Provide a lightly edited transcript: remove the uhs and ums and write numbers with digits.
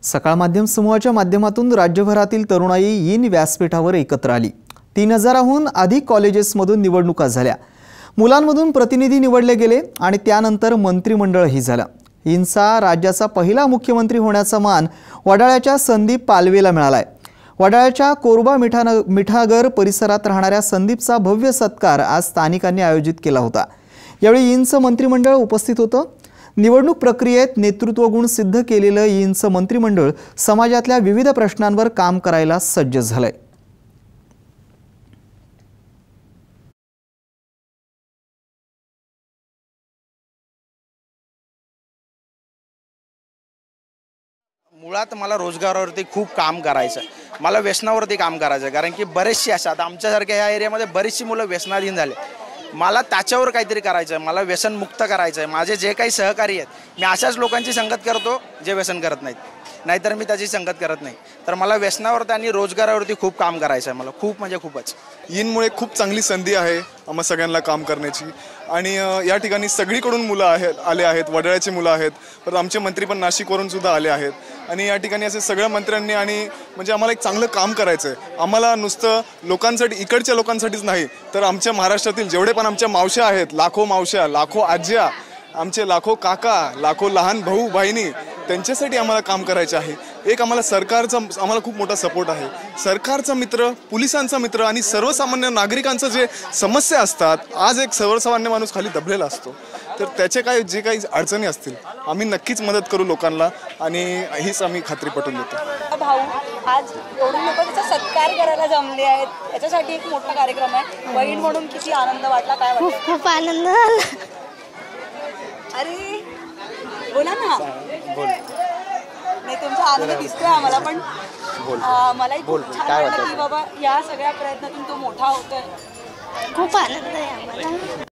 सकाळ माध्यम समूहाच्या माध्यमातून राज्यभरातील तरुणाई YIN व्यासपीठावर एकत्र आली। 3000हून अधिक कॉलेजेसमधून निवडणुका झाल्या। मुलांमधून प्रतिनिधी निवडले गेले आणि त्यानंतर मंत्रिमंडळही झालं। YINचा राज्याचा पहिला मुख्यमंत्री होण्याचा मान वडाळ्याच्या संदीप पालवेला मिळालाय। वडाळ्याच्या कोरबा मिठागर परिसरात राहणाऱ्या संदीपचा भव्य सत्कार आज स्थानिकांनी आयोजित केला होता। यावेळी YINचं मंत्रिमंडळ उपस्थित होतं। निवडणूक प्रक्रियेत नेतृत्व गुण सिद्ध केलेलं YINचं मंत्रिमंडळ समाजातल्या विविध प्रश्नांवर काम करायला सज्ज झालंय। मुळात मला रोजगारावरती खूप काम करायचं आहे, मला व्यसनावरती काम करायचं आहे, कारण की बरेचशी असतात आमच्यासारख्या या एरियामध्ये बरीचशी मुलं व्यसनाधीन झाले। मला त्याच्यावर काहीतरी करायचं आहे, मला व्यसनमुक्त करायचं आहे। माझे जे काही सहकारी आहेत मी अशाच लोकांची संगत करतो जे व्यसन करत नाहीत, नाहीतर मी त्याची संगत करत नाही। तर मला व्यसनावरती आणि रोजगारावरती खूप काम करायचं आहे, मला खूप म्हणजे खूपच। YINमुळे खूप चांगली संधी आहे आम्हा सगळ्यांना काम करण्याची आणि या ठिकाणी सगळीकडून मुलं आले आहेत, वडाळ्याची मुलं आहेत, पण आमचे मंत्री पण नाशिकवरून सुद्धा आले आहेत आणि या ठिकाणी असे सगळ्या मंत्र्यांनी आणि म्हणजे आम्हाला एक चांगलं काम करायचं आहे। आम्हाला नुसतं लोकांसाठी इकडच्या लोकांसाठीच नाही तर आमच्या महाराष्ट्रातील जेवढे पण आमच्या मावश्या आहेत, लाखो मावश्या, लाखो आज्या, आमचे लाखो काका, लाखो लहान भाऊ बहिणी, त्यांच्यासाठी आम्हाला काम करायचे आहे। एक आम्हाला सरकारचा आम्हाला खूप मोठा सपोर्ट आहे। सरकारचा मित्र, पोलिसांचा मित्र आणि सर्वसामान्य नागरिकांचं जे समस्या असतात, आज एक सर्वसामान्य माणूस खाली दबलेला असतो, तर त्याचे जे काही अडचणी असतील आम्ही नक्कीच मदत करू लोकांना आणि हीच आम्ही खात्री पटवून देतो। भाऊ आज एवढे लोक त्याचा सत्कार करायला जमले आहेत, याच्यासाठी एक मोठा कार्यक्रम आहे। बहीण म्हणून किती आनंद वाटला, काय वाटलं? खूप आनंद झाला। अरे बोला ना। नाही तुमचा आनंद दिसतोय आम्हाला, पण मलाही खूप छान वाटलं की बाबा या सगळ्या प्रयत्नातून तो मोठा होतोय। खूप आनंद आहे आम्हाला।